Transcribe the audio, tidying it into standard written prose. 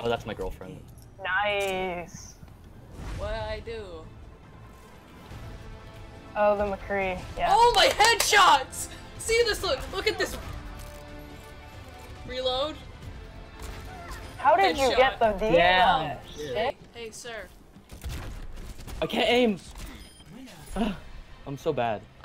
Oh, that's my girlfriend. Nice. What'd I do? Oh, the McCree. Yeah. Oh, my headshots! See this? Look at this. Reload. How did you get the deal? Damn. Hey, sir. I can't aim. I'm so bad.